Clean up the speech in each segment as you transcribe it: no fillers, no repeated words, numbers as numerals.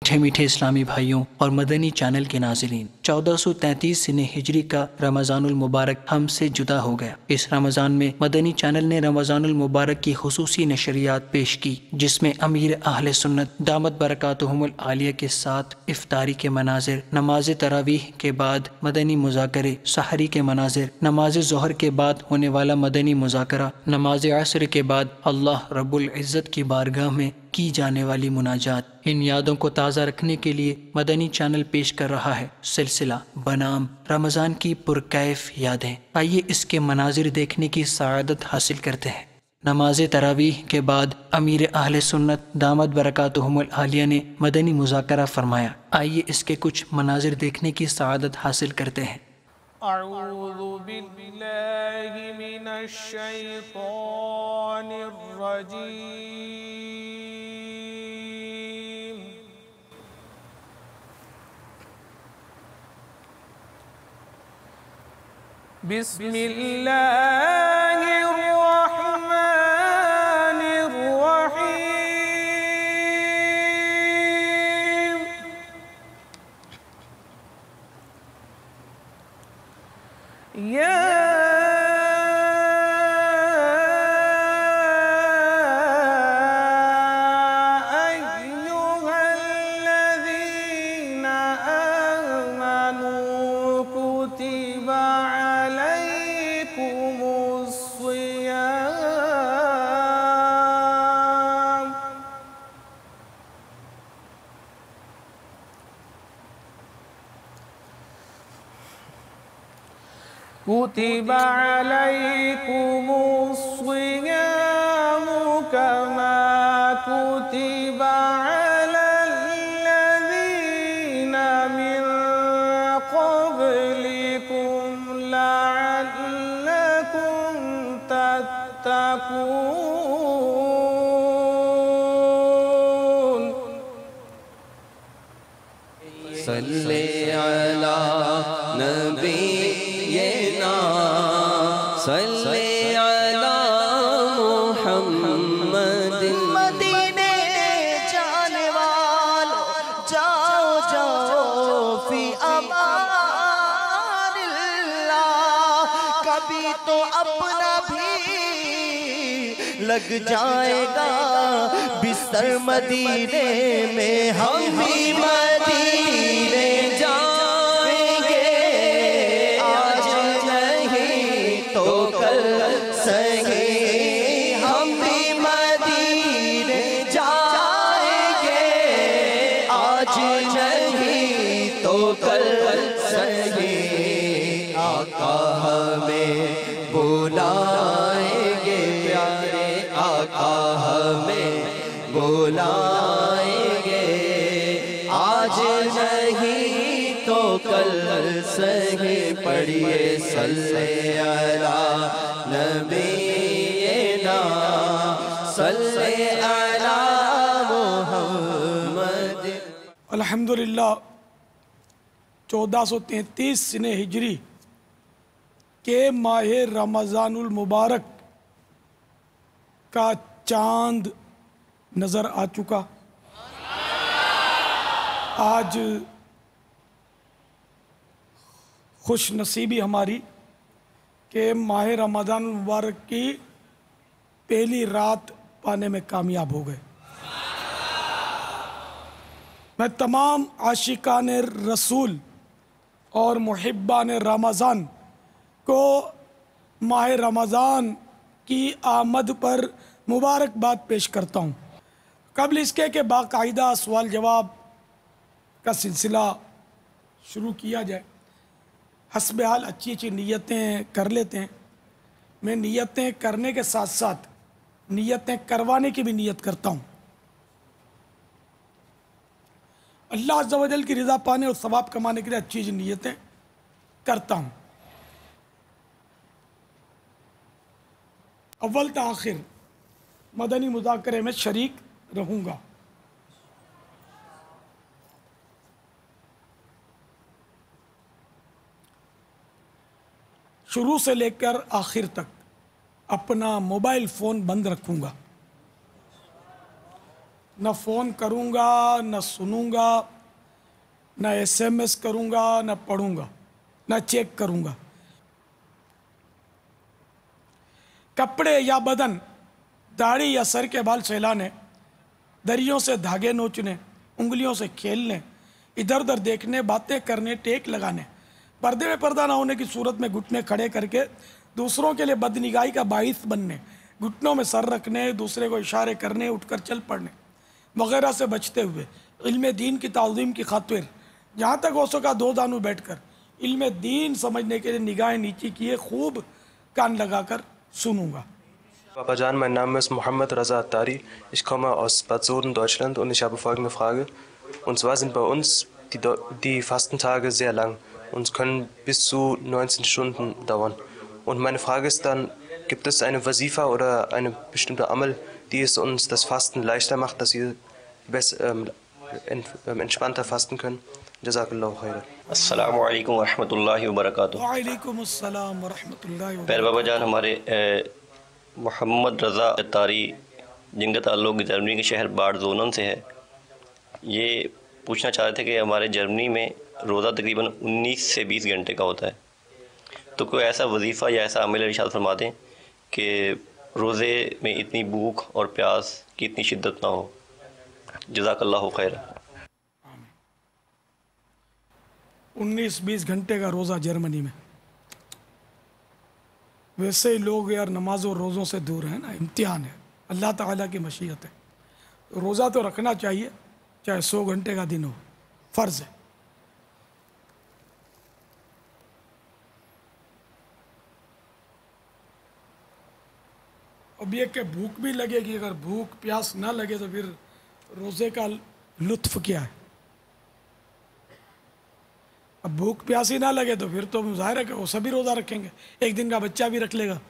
میٹھے میٹھے اسلامی بھائیوں اور مدنی چینل کے ناظرین، 1433 سنہ ہجری کا رمضان المبارک ہم سے جدا ہو گیا۔ اس رمضان میں مدنی چینل نے رمضان المبارک کی خصوصی نشریات پیش کی، جس میں امیر اہل سنت دامت برکاتہم العالیہ کے ساتھ افطاری کے مناظر، نماز تراویح کے بعد مدنی مذاکرے، سحری کے مناظر، نماز ظہر کے بعد ہونے والا مدنی مذاکرہ، نماز عصر کے بعد اللہ رب العزت کی بارگاہ میں کی جانے والی مناجات۔ ان یادوں کو تازہ رکھنے کے لیے مدنی چینل پیش کر رہا ہے سلسلہ بنام رمضان کی پرکیف یادیں۔ آئیے اس کے مناظر دیکھنے کی سعادت حاصل کرتے ہیں۔ نماز تراویح کے بعد امیر اہل سنت دامت برکاتہم العالیہ نے مدنی مذاکرہ فرمایا۔ آئیے اس کے کچھ مناظر دیکھنے کی سعادت حاصل کرتے ہیں۔ اعوذ باللہ من الشیطان الرجیم، بسم اللہ الرحمن الرحیم، یا ایہا الذین آمنوا کتب علیکم الصیام كتب عليكم الصيام كما كتب على الذين من قبلكم لعلكم تتقون صلی علی نبینا صلی علی محمد۔ مدینے جانے والو جاؤ جاؤ فی امان اللہ، کبھی تو اپنا بھی لگ جائے گا بستر مدینے میں، ہم بھی مدینے جائیں گے، آج نہیں تو کل سہی، ہم بھی مدینے جائیں گے، آج نہیں تو کل سہی، آقا ہمیں بلائیں گے، پیارے آقا ہمیں بلائیں گے، آج نہیں تو کل سہی، پڑھیے صلی علی نبینا صلی علی محمد۔ الحمدللہ 1433 سنہ ہجری کے ماہ رمضان المبارک کا چاند نظر آ چکا۔ آج خوش نصیبی ہماری کہ ماہ رمضان المبارک کی پہلی رات پانے میں کامیاب ہو گئے۔ میں تمام عاشقان رسول اور محبان رمضان کو ماہ رمضان کی آمد پر مبارکباد پیش کرتا ہوں۔ قبل اس کے کہ باقاعدہ سوال جواب کا سلسلہ شروع کیا جائے، حسب حال اچھی اچھی نیتیں کر لیتے ہیں۔ میں نیتیں کرنے کے ساتھ ساتھ نیتیں کروانے کی بھی نیت کرتا ہوں، اللہ عز و جل کی رضا پانے اور ثواب کمانے کے لیے اچھی اچھی نیتیں کرتا ہوں۔ اول تا آخر مدنی مذاکرے میں شریک رہوں گا۔ شروع سے لے کر آخر تک اپنا موبائل فون بند رکھوں گا۔ نہ فون کروں گا، نہ سنوں گا، نہ SMS کروں گا، نہ پڑھوں گا، نہ چیک کروں گا۔ کپڑے یا بدن، داڑھی یا سر کے بال سہلانے، دریوں سے دھاگے نوچنے، انگلیوں سے کھیلنے، ادھر ادھر دیکھنے، باتیں کرنے، ٹیک لگانے، پردے میں پردہ نہ ہونے کی صورت میں گھٹنے کھڑے کر کے دوسروں کے لیے بدنگاہی کا باعث بننے، گھٹنوں میں سر رکھنے، دوسرے کو اشارے کرنے، اٹھ کر چل پڑنے وغیرہ سے بچتے ہوئے علم دین کی تعظیم کی خاطر جہاں تک ہو سکا دو دانوں بیٹھ کر علم دین سمجھنے کے لیے نگاہیں نیچی کیے خوب کان لگا کر سنوں گا۔ Papa Jan, mein Name ist Mohammed Raza Attari. Ich komme aus Bad Soden, Deutschland und ich habe folgende Frage. Und zwar sind bei uns die Fastentage sehr lang und können bis zu 19 Stunden dauern. Und meine Frage ist dann, gibt es eine Wazifa oder eine bestimmte Amal, die es uns das Fasten leichter macht, dass wir entspannter fasten können? Jazakallahu khairan. السلام علیکم ورحمۃ اللہ وبرکاتہ۔ وعلیکم السلام ورحمۃ اللہ پیر وبرکاتہ۔ بابا جان، ہمارے محمد رضا اتاری جن کا تعلق جرمنی کے شہر باڈ زونن سے ہے، یہ پوچھنا چاہ رہے تھے کہ ہمارے جرمنی میں روزہ تقریباً 19 سے 20 گھنٹے کا ہوتا ہے، تو کوئی ایسا وظیفہ یا ایسا عمل ارشاد فرما دیں کہ روزے میں اتنی بھوک اور پیاس کی اتنی شدت نہ ہو۔ جزاک اللہ خیر۔ 19-20 گھنٹے کا روزہ جرمنی میں، ویسے ہی لوگ یار نماز و روزوں سے دور ہیں نا، امتحان ہے، اللہ تعالیٰ کی مشیت ہے۔ روزہ تو رکھنا چاہیے، چاہے 100 گھنٹے کا دن ہو، فرض ہے۔ اب یہ کہ بھوک بھی لگے گی، اگر بھوک پیاس نہ لگے تو پھر روزے کا لطف کیا ہے؟ اب بھوک پیاس ہی نہ لگے تو پھر تو ظاہر ہے کہ وہ سبھی روزہ رکھیں گے، ایک دن کا بچہ بھی رکھ لے گا۔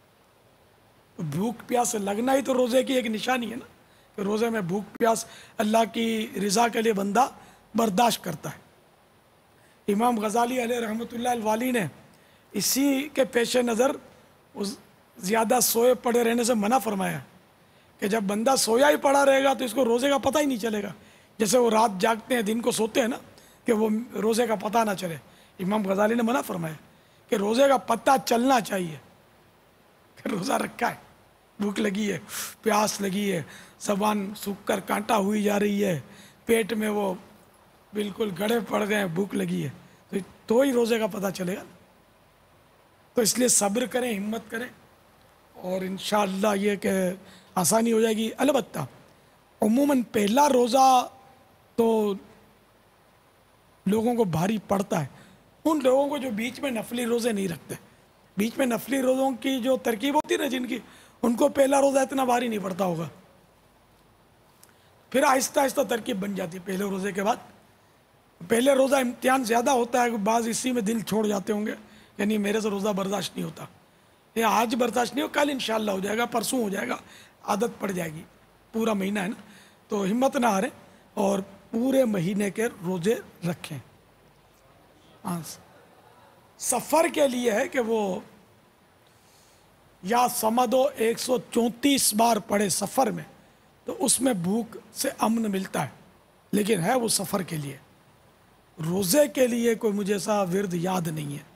بھوک پیاس لگنا ہی تو روزے کی ایک نشانی ہے نا، کہ روزے میں بھوک پیاس اللہ کی رضا کے لیے بندہ برداشت کرتا ہے۔ امام غزالی علیہ رحمۃ اللہ الوالی نے اسی کے پیش نظر زیادہ سوئے پڑے رہنے سے منع فرمایا کہ جب بندہ سویا ہی پڑا رہے گا تو اس کو روزے کا پتہ ہی نہیں چلے گا، جیسے وہ رات جاگتے ہیں دن کو سوتے ہیں نا، کہ وہ روزے کا پتہ نہ چلے۔ امام غزالی نے منع فرمایا کہ روزے کا پتہ چلنا چاہیے کہ روزہ رکھا ہے، بھوک لگی ہے، پیاس لگی ہے، زبان سوکھ کر کانٹا ہوئی جا رہی ہے، پیٹ میں وہ بالکل گڑھے پڑ گئے ہیں، بھوک لگی ہے، تو ہی روزے کا پتہ چلے گا۔ تو اس لیے صبر کریں، ہمت کریں، اور انشاءاللہ یہ کہ آسانی ہو جائے گی۔ البتہ عموماً پہلا روزہ تو لوگوں کو بھاری پڑتا ہے، ان لوگوں کو جو بیچ میں نفلی روزے نہیں رکھتے، بیچ میں نفلی روزوں کی جو ترکیب ہوتی ہے نا جن کی، ان کو پہلا روزہ اتنا بھاری نہیں پڑتا ہوگا، پھر آہستہ آہستہ ترکیب بن جاتی ہے پہلے روزے کے بعد۔ پہلے روزہ امتحان زیادہ ہوتا ہے، بعض اسی میں دل چھوڑ جاتے ہوں گے، یعنی میرے سے روزہ برداشت نہیں ہوتا، یہ آج برداشت نہیں ہو، کل انشاءاللہ ہو جائے گا، پرسوں ہو جائے گا، عادت پڑ جائے گی، پورا مہینہ ہے نا، تو ہمت نہ ہاریں اور پورے مہینے کے روزے رکھیں۔ سفر کے لیے ہے کہ وہ یا سمدو 134 بار پڑھے سفر میں، تو اس میں بھوک سے امن ملتا ہے، لیکن ہے وہ سفر کے لیے، روزے کے لیے کوئی مجھے ایسا ورد یاد نہیں ہے۔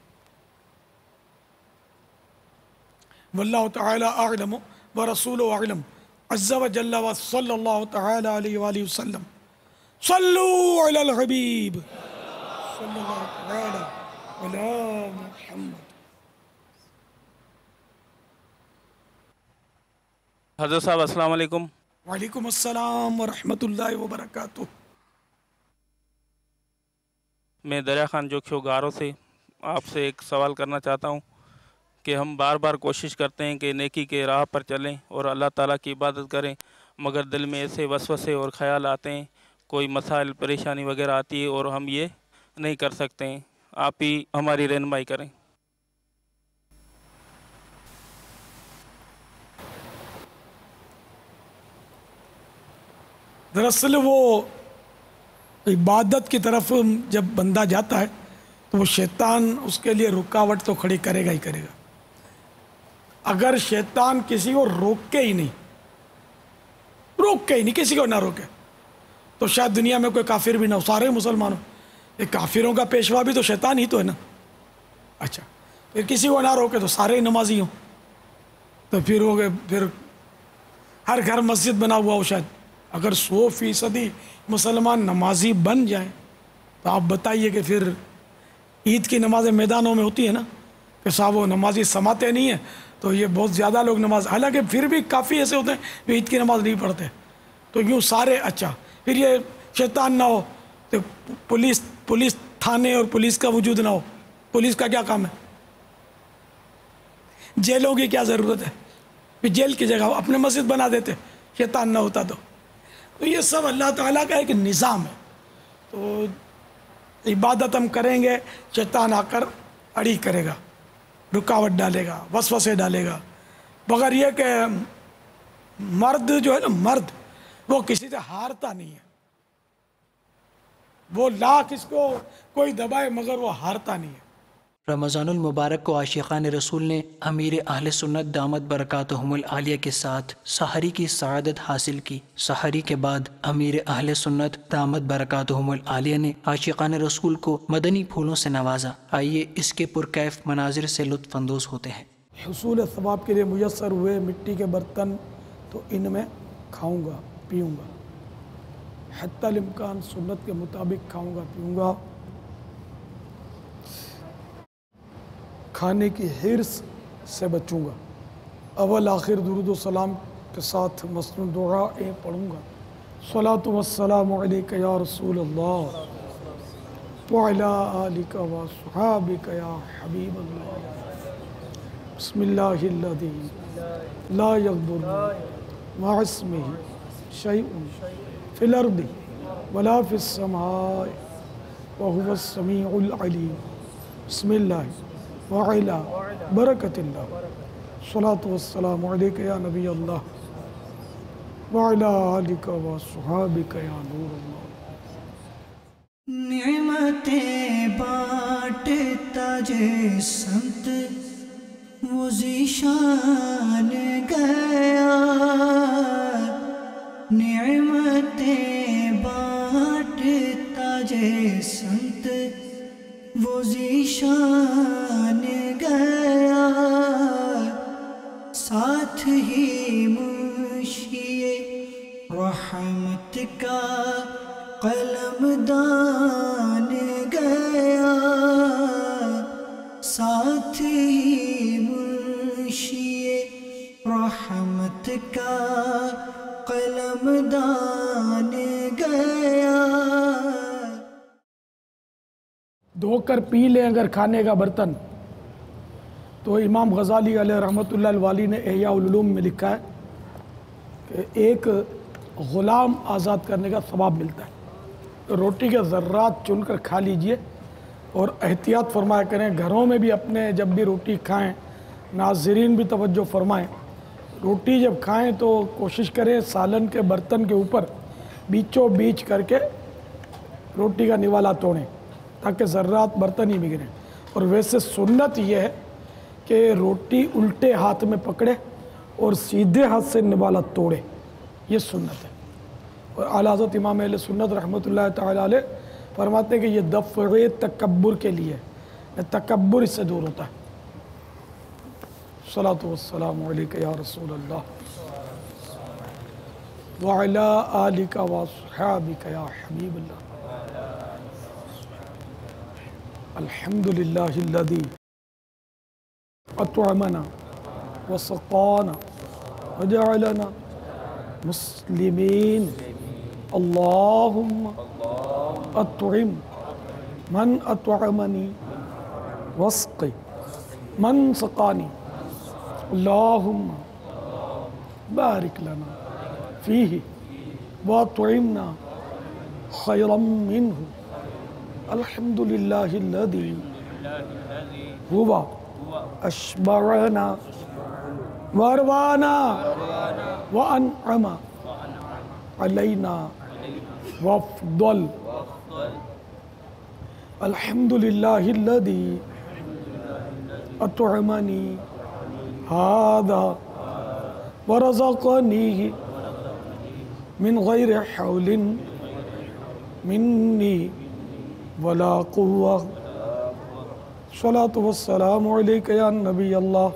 واللہ تعالی اعلم ورسولہ اعلم عز وجل وصلی اللہ تعالی علیہ وآلہ وسلم۔ صلو علی الحبیب صلی اللہ تعالی علی محمد۔ حضرت صاحب السلام علیکم۔ وعلیکم السلام ورحمۃ اللہ وبرکاتہ۔ میں دریا خان جوکھیو گارو سے آپ سے ایک سوال کرنا چاہتا ہوں کہ ہم بار بار کوشش کرتے ہیں کہ نیکی کے راہ پر چلیں اور اللہ تعالیٰ کی عبادت کریں، مگر دل میں ایسے وسوسے اور خیال آتے ہیں، کوئی مسائل پریشانی وغیرہ آتی ہے اور ہم یہ نہیں کر سکتے ہیں، آپ ہی ہماری رہنمائی کریں۔ دراصل وہ عبادت کی طرف جب بندہ جاتا ہے تو وہ شیطان اس کے لیے رکاوٹ تو کھڑی کرے گا ہی کرے گا۔ اگر شیطان کسی کو روک کے ہی نہیں، روک کے ہی نہیں، کسی کو نہ روکے تو شاید دنیا میں کوئی کافر بھی نہ ہو، سارے مسلمان ہو. یہ کافروں کا پیشوا بھی تو شیطان ہی تو ہے نا. اچھا پھر کسی کو نہ روکے تو سارے نمازی ہوں، تو پھر ہو گئے، پھر ہر گھر مسجد بنا ہوا ہو. شاید اگر 100% مسلمان نمازی بن جائیں تو آپ بتائیے کہ پھر عید کی نمازیں میدانوں میں ہوتی ہے نا کہ صاحب وہ نمازی سماتے نہیں ہیں تو یہ بہت زیادہ لوگ نماز، حالانکہ پھر بھی کافی ایسے ہوتے ہیں جو عید کی نماز نہیں پڑھتے. تو یوں سارے اچھا پھر یہ شیطان نہ ہو تو پولیس تھانے اور پولیس کا وجود نہ ہو. پولیس کا کیا کام ہے؟ جیلوں کی کیا ضرورت ہے؟ پھر جیل کی جگہ اپنے مسجد بنا دیتے شیطان نہ ہوتا تو یہ سب اللہ تعالیٰ کا ایک نظام ہے. تو عبادت ہم کریں گے، شیطان آ کر اڑی کرے گا، رکاوٹ ڈالے گا، وسوسے ڈالے گا. مگر یہ کہ مرد جو ہے نا، مرد وہ کسی سے ہارتا نہیں ہے. وہ لاکھ اس کو کوئی دبائے مگر وہ ہارتا نہیں ہے. رمضان المبارک کو عاشقان رسول نے امیر اہل سنت دامت برکاتہم العالیہ کے ساتھ سحری کی سعادت حاصل کی. سحری کے بعد امیر اہل سنت دامت برکاتہم العالیہ نے عاشقان رسول کو مدنی پھولوں سے نوازا. آئیے اس کے پرکیف مناظر سے لطف اندوز ہوتے ہیں. حصول ثواب کے لیے میسر ہوئے مٹی کے برتن تو ان میں کھاؤں گا پیوں گا، حتی الامکان سنت کے مطابق کھاؤں گا پیوں گا. کھانے کی حرص سے بچوں گا. اول آخر درود و سلام کے ساتھ مسنون دعائیں پڑھوں گا. صلاۃ والسلام علیک یا رسول اللہ وعلی آلک وصحابک یا حبیب اللہ. بسم اللہ الذی لا یضر مع اسمہ شیء فی الارض ولا فی السماء وهو السمیع العلیم. بسم اللہ وعلا برکت اللہ. صلاۃ والسلام علیک یا نبی اللہ وعلا آلک وصحابک یا نور اللہ. نعمتیں بانٹتا جے سنت وہ ذیشان گیا. نعمتیں بانٹتا جے سنت وہ ذیشان گیا. ساتھ ہی منشی رحمت کا قلم دان گیا. ساتھ ہی منشی رحمت کا قلم دان گیا. دھو کر پی لیں اگر کھانے کا برتن. تو امام غزالی علیہ رحمۃ اللہ الوالی نے احیاء العلوم میں لکھا ہے کہ ایک غلام آزاد کرنے کا ثواب ملتا ہے. تو روٹی کے ذرات چن کر کھا لیجئے اور احتیاط فرمایا کریں. گھروں میں بھی اپنے جب بھی روٹی کھائیں، ناظرین بھی توجہ فرمائیں، روٹی جب کھائیں تو کوشش کریں سالن کے برتن کے اوپر بیچوں بیچ کر کے روٹی کا نوالا توڑیں تاکہ ذرات برتن ہی بگڑیں. اور ویسے سنت یہ ہے کہ روٹی الٹے ہاتھ میں پکڑے اور سیدھے ہاتھ سے نوالا توڑے، یہ سنت ہے. اور اعلیٰ حضرت امام اہل سنت رحمۃ اللہ تعالیٰ علیہ فرماتے ہیں کہ یہ دفع تکبر کے لیے ہے، تکبر اس سے دور ہوتا ہے. صلاۃ والسلام علیک یا رسول اللہ وعلی آلک وصحابک یا حبیب اللہ. الحمدللہ الذی اطعمنا وسقانا وجعلنا مسلمین. اللہم اطعم من اطعمنی واسق من سقانی. اللہم بارک لنا فیہ واطعمنا خیرا منہ. الحمدللہ الذی ہوا اشبعنا واروانا وانعم علینا وافضل. الحمدللہ الذی اطعمنی ھذا ورزقنیہ من غیر حول منی ولا قوة الصلاة والسلام علیک یا نبی اللہ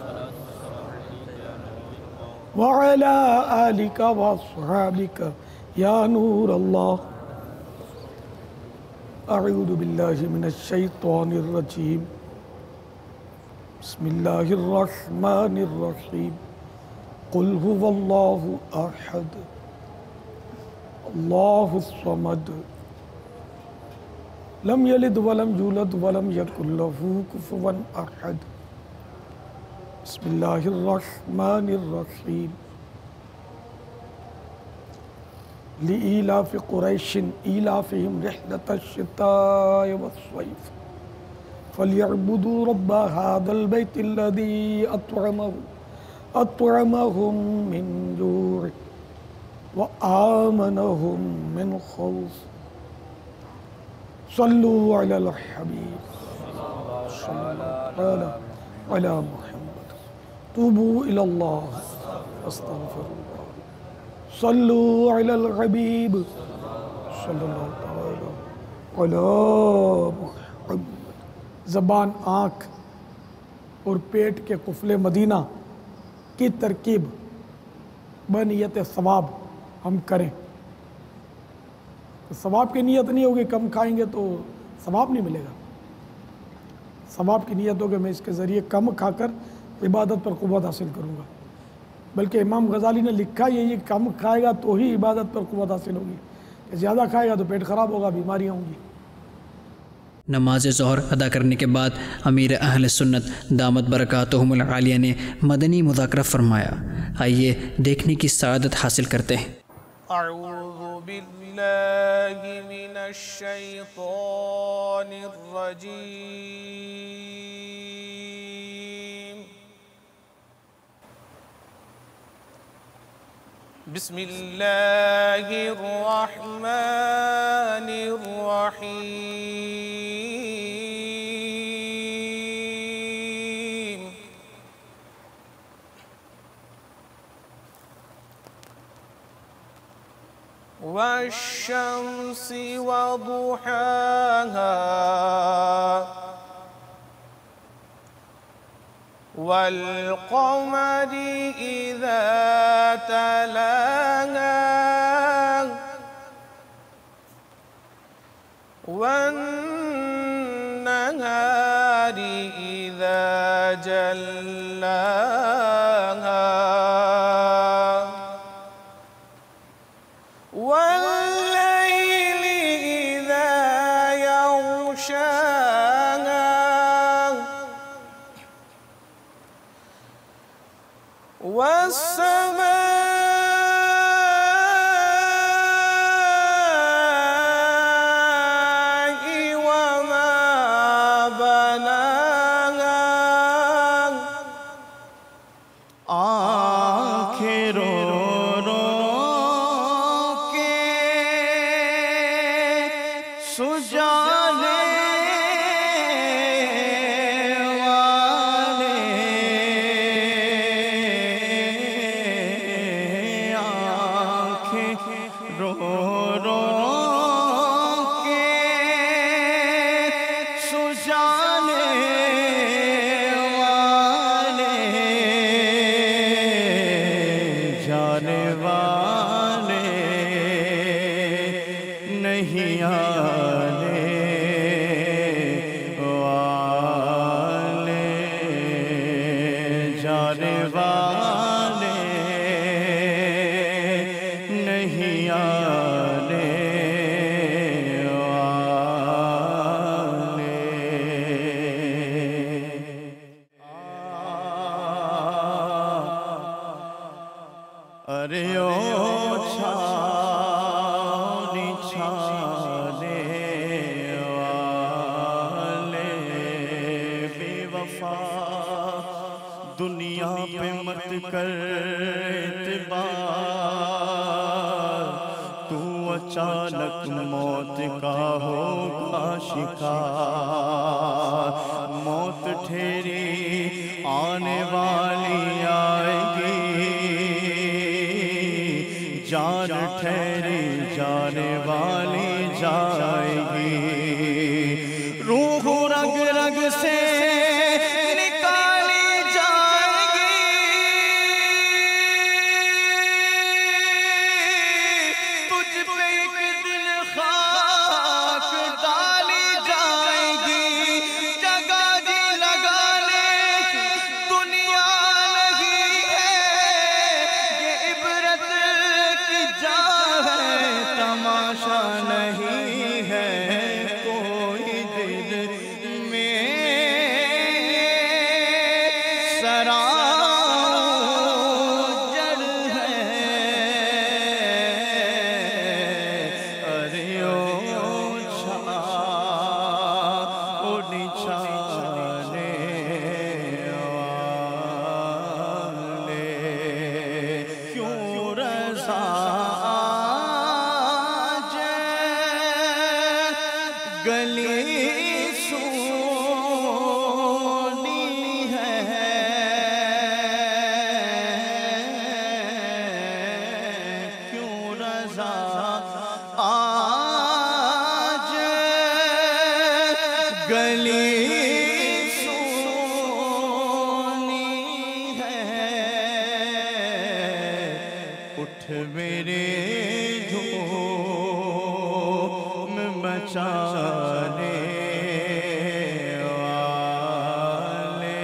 وعلى آلك وأصحابك يا نور الله أعوذ بالله من الشيطان الرجيم بسم الله الرحمن الرحيم قل هو الله أحد الله الصمد لم يلد ولم يولد ولم يكن له كفوا أحد بسم الله الرحمن الرحيم لإيلاف قريش إيلافهم رحلة الشتاء والصيف فليعبدوا رب هذا البيت الذي أطعمهم من جوع وآمنهم من خوف صلوا على الحبيب صلى الله على محمد توبوا إلى الله واستغفروا الله صلوا على الحبيب صلى الله تعالى على محمد زبان آنکھ اور پیٹ کے قفل مدینہ کی ترکیب بنیت ثواب ہم کریں. ثواب کی نیت نہیں ہوگی کم کھائیں گے تو ثواب نہیں ملے گا. ثواب کی نیت ہوگی میں اس کے ذریعے کم کھا کر عبادت پر قوت حاصل کروں گا. بلکہ امام غزالی نے لکھا یہ کم کھائے گا تو ہی عبادت پر قوت حاصل ہوگی. زیادہ کھائے گا تو پیٹ خراب ہوگا, بیماریاں ہوں گی. نماز ظہر ادا کرنے کے بعد امیر اہل سنت دامت برکاتہم العالیہ نے مدنی مذاکرہ فرمایا. آئیے دیکھنے کی سعادت حاصل کرتے ہیں. اعوذ باللہ من الشیطان الرجیم بسم اللہ الرحمن الرحیم والشمس وضحاها والقمر إذا تلاها والنهار إذا جلاها والليل إذا يغشاها والسماء وما بناها آنکھیں رو رو کے سجانے دنیا پہ مت کر اعتبار، تو اچانک موت کا ہوگا شکار، موت ٹھہری آنے والی آئے گی، جان जाएगी, रूह रग रग से निकाली जाएगी, तुझ पे एक दिन खाक डाली जाएगी, जगह जी लगाने की दुनिया नहीं है, ये इबरत की जा है, तमाशा नहीं है, कोई दिल में सराजर है, अरे ओ निछाने वाले क्यों रज़ा गली सोनी है, क्यों रज़ा आज गली सोनी है, उठ मेरे धूम मचाने वाले,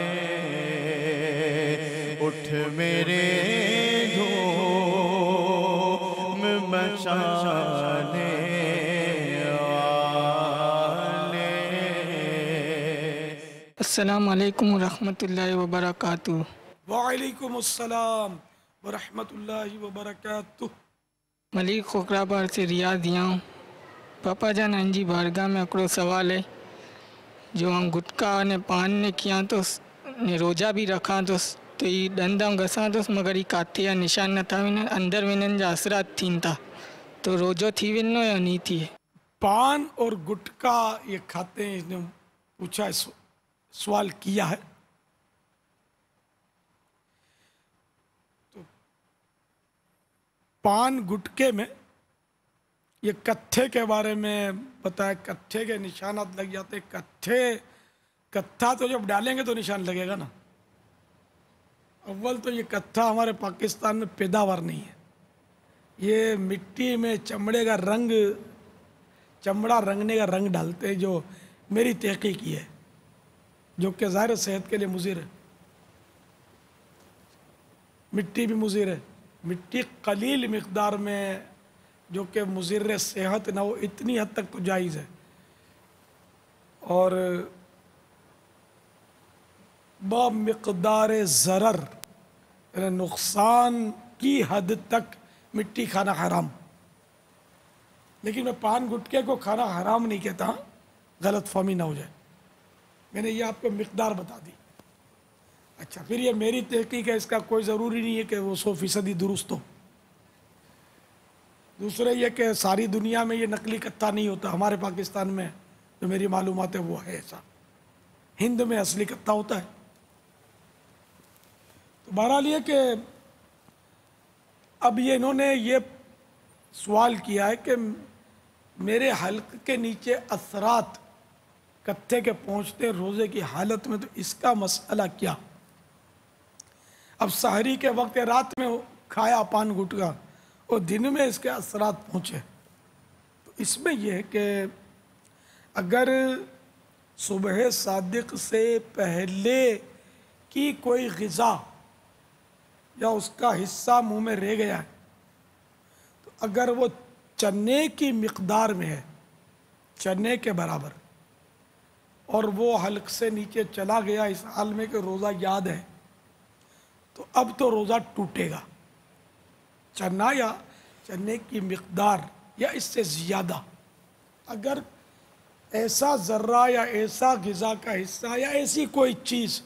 उठ मेरे धूम मचाने वाले। अस्सलामु अलैकुम रहमतुल्लाहि व बरकातुहू। वालेकुम अस्सलाम व रहमतुल्लाहि व बरकातुहू। मलिक खोखराबाद से रियाज़ दिया हूँ। पापा जान जी बारगाह में हिकिड़ो सवाल है, जो हम गुटका ने पान ने किया तो ने रोजा भी रखा तो ये डंदा घसा तो मगर ये काथे या निशान न था वञनि अंदर वञनि जा असरात थीन था, तो रोजो थी वञो या नहीं थी? पान और गुटका ये खाते हैं, इसने पूछा है, सवाल किया है। तो पान गुटके में ये कत्थे के बारे में बताया, कत्थे के निशानात लग जाते। कत्था तो जब डालेंगे तो निशान लगेगा ना। अव्वल तो ये कत्था हमारे पाकिस्तान में पैदावार नहीं है। ये मिट्टी में चमड़े का रंग, चमड़ा रंगने का रंग डालते हैं, जो मेरी तहकीकी है, जो कि ज़ाहिर सेहत के लिए मुज़िर है। मिट्टी भी मुज़िर है। मिट्टी कलील मिक़दार में जो कि मुज़िर सेहत ना हो, इतनी हद तक तो जायज़ है। और बमिक़दार ज़रर यानी नुक़सान की हद तक मिट्टी खाना हराम। लेकिन मैं पान गुटके को खाना हराम नहीं कहता, गलत फहमी ना हो जाए। मैंने ये आपको मिक़दार बता दी। अच्छा, फिर ये मेरी तहकीक है, इसका कोई ज़रूरी नहीं है कि वो 100% दुरुस्त हो। दूसरे ये कि सारी दुनिया में ये नकली कत्था नहीं होता। हमारे पाकिस्तान में जो मेरी मालूमात है वो है ऐसा। हिंद में असली कत्था होता है। तो बहरहाल ये कि अब ये इन्होंने ये सवाल किया है कि मेरे हल्क के नीचे असरात कत्थे के पहुँचते रोज़े की हालत में, तो इसका मसला क्या। अब सहरी के वक्त रात में खाया पान गुटका और दिन में इसके असरात पहुँचे, तो इसमें यह है कि अगर सुबह सादिक से पहले की कोई ग़िज़ा या उसका हिस्सा मुंह में रह गया है, तो अगर वो चने की मिक़दार में है, चने के बराबर, और वो हल्क से नीचे चला गया इस हाल में कि रोज़ा याद है, तो अब तो रोज़ा टूटेगा। चना या चने की मिक़दार या इससे ज़्यादा अगर ऐसा ज़र्रा या ऐसा ग़िज़ा का हिस्सा या ऐसी कोई चीज़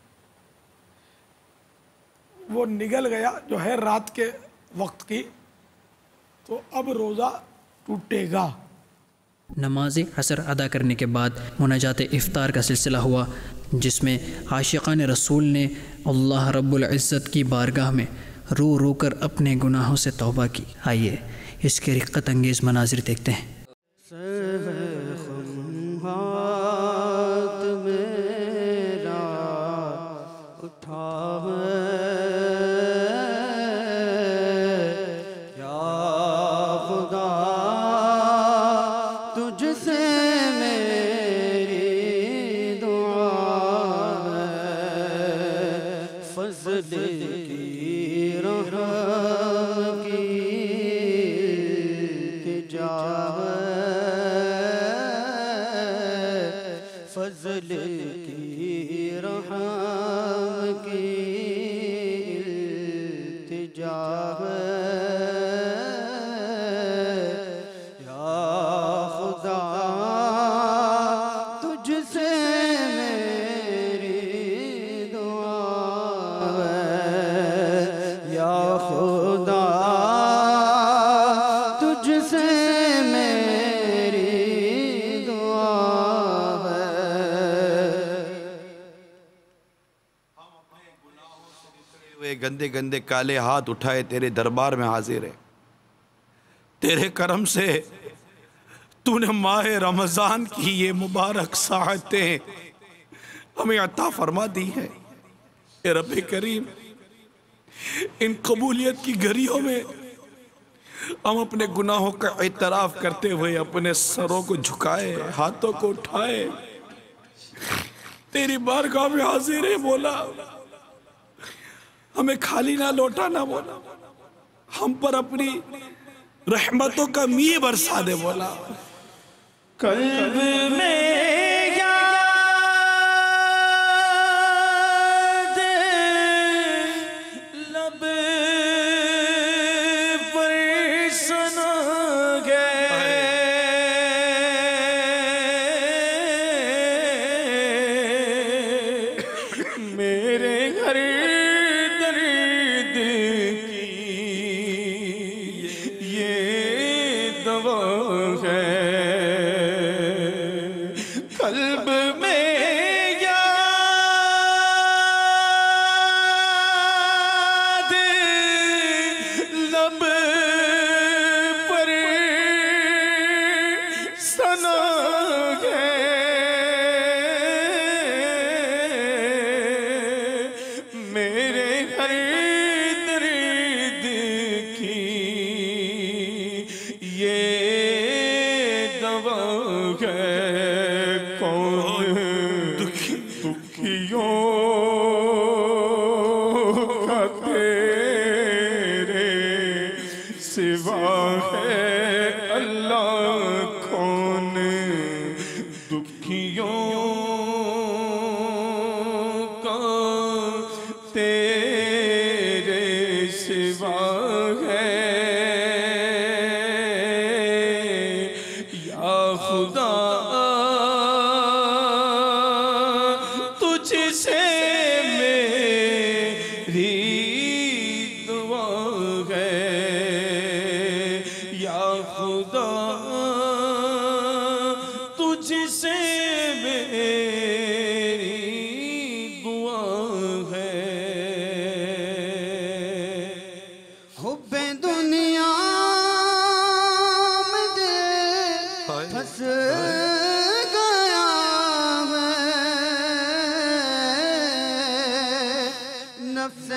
वो निगल गया जो है रात के वक्त की, तो अब रोज़ा टूटेगा। नमाज असर अदा करने के बाद मुनाजात इफ्तार का सिलसिला हुआ, जिसमें आशिक़ान रसूल ने अल्लाह रब्बुल इज़्ज़त की बारगाह में रो रो कर अपने गुनाहों से तौबा की। आइए इसके रिक़्क़त अंगेज़ मनाज़िर देखते हैं। فضل کی رحم کی التجا ہے یا خدا تجھ سے میری دعا ہے یا خدا تجھ سے میری دعا ہے گندے گندے کالے ہاتھ اٹھائے تیرے دربار میں حاضر ہے. تیرے کرم سے تو نے ماہ رمضان کی یہ مبارک ساعتیں ہمیں عطا فرما دی ہے. اے رب کریم ان قبولیت کی گھڑیوں میں ہم اپنے گناہوں کا اعتراف کرتے ہوئے اپنے سروں کو جھکائے ہاتھوں کو اٹھائے تیری بارگاہ میں حاضر ہے. مولا ہمیں خالی نہ لوٹانا مولا, ہم پر اپنی رحمتوں کا میہ برسا دے مولا. قلب میں یاد لب پر سنا گئے میرے گھر قلب میں یاد لب پر سنا گئے میرے ہر درد کی یہ دوا ہے. دکھیوں کا تیرے سوا ہے اللہ کون, دکھیوں کا تیرے سوا ہے یا خدا تجھ سے میری دعا ہے یا خدا تجھ سے میری دعا ہے. حب دنیا میں دل پھنس گیا نفس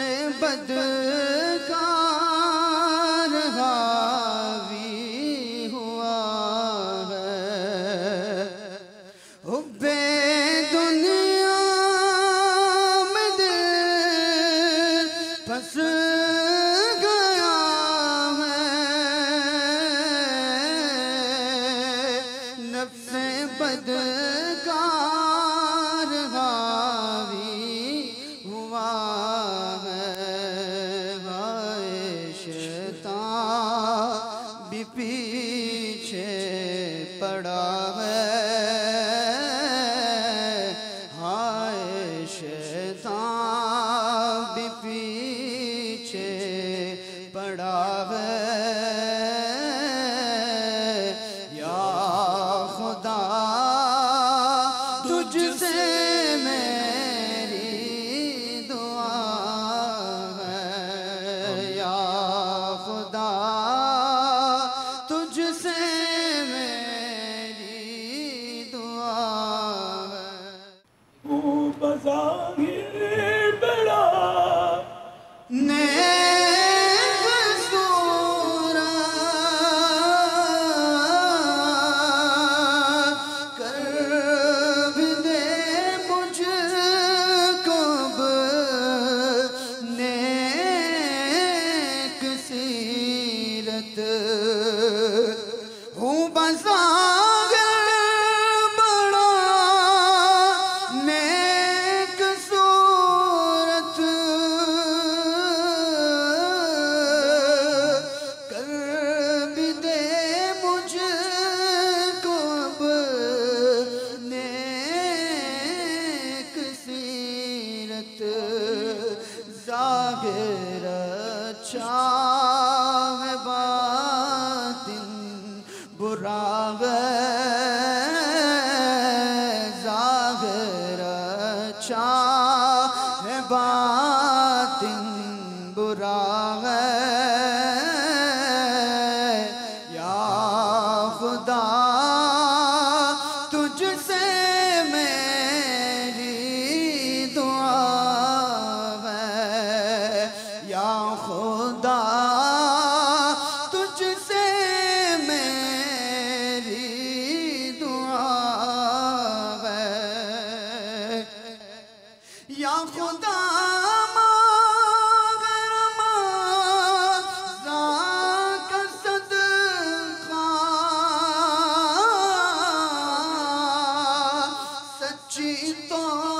بدکار حاوی ہوا ہے. حب دنیا میں دل پھنس گیا ہے نفس بدکار حاوی ہوا بھی پیچھے پڑا ہے. ہائے شیطان بھی پیچھے پڑا ہے یا خدا تجھ سے میری دعا ہے یا خدا تجھ سے میری دعا ہے. وہ بظاہر بڑا نیک صورت کر بھی دے مجھ کو نیک سیرت ہوں بظاہر بڑا اچھا ہے باطن برا ہے یا خدا تجھ سے میری دعا ہے یا خدا تجھ سے میری دعا ہے یا خدا تو